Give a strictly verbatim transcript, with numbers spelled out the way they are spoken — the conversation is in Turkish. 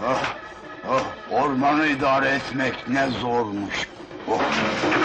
Ah, ah, ormanı idare etmek ne zormuş. Oh.